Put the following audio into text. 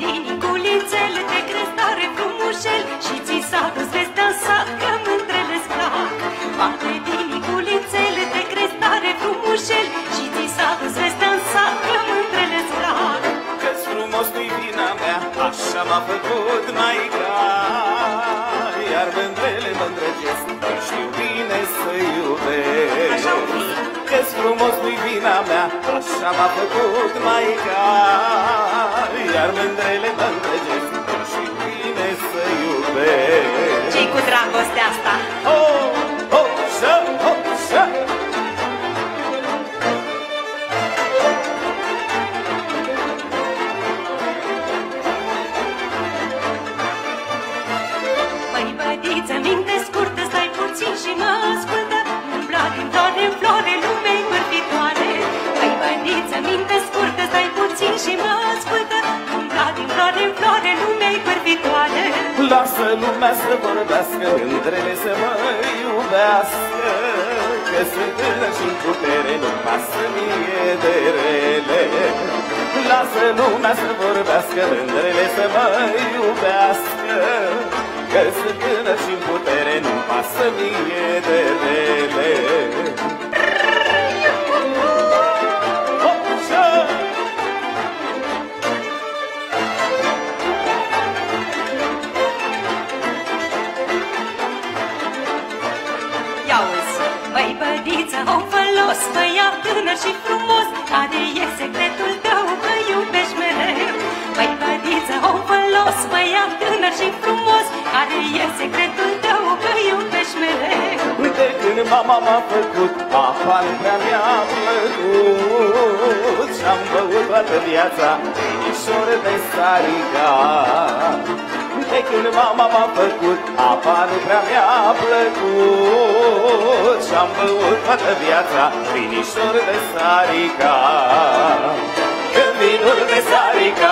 diniculițele de crestare frumușel și ți s-a dus vestea în sat că mândrele-ți plac. Bate diniculițele de crestare frumușel și ți s-a dus vestea în sat că mândrele-ți plac. Că-ți frumos nu-i vina mea, așa m-a făcut maica, iar mândrele mă îndrăgesc, că știu bine să iubesc. Că-ți frumos nu-i vina mea, așa m-a făcut maica, iar mândrele mă îndrăgesc, că știu bine să iubesc. Ce-i cu dragostea asta? Oh, oh, să, oh, să. Bădiță, minte scurtă, stai puțin și mă ascultă. Umbla din floare în floare, lumea-i mărfitoare. Băi, bădiță, minte scurtă, stai puțin și mă ascultă. Umbla din floare în floare, lumea-i mărfitoare. Lasă lumea să vorbească, mândrele să mă iubească, că sunt tânăr și-n putere, nu pasă mie de rele. Lasă lumea să vorbească, mândrele să mă iubească, că sunt tânăr și-n putere, nu-mi pasă mie de rele. Ia-uzi, băi, bădiță, om fălos, băiat tânăr și frumos, care e secretul tău că iubești mereu? Băi, bădiță, om fălos, băiat tânăr și frumos, care e secretul tău că iubești mereu? Uite când mama m-a făcut, apa nu prea mi-a plăcut, și-am băut toată viața inișor de sarica. Uite când mama m-a făcut, apa nu prea mi-a plăcut, și-am băut toată viața inișor de sarica. Când vinul de sarica